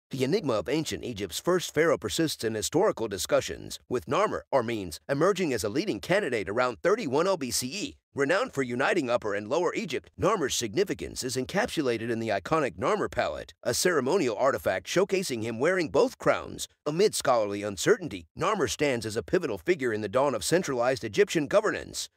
The enigma of ancient Egypt's first pharaoh persists in historical discussions, with Narmer, or means, emerging as a leading candidate around 3100 BCE. Renowned for uniting Upper and Lower Egypt, Narmer's significance is encapsulated in the iconic Narmer palette, a ceremonial artifact showcasing him wearing both crowns. Amid scholarly uncertainty, Narmer stands as a pivotal figure in the dawn of centralized Egyptian governance.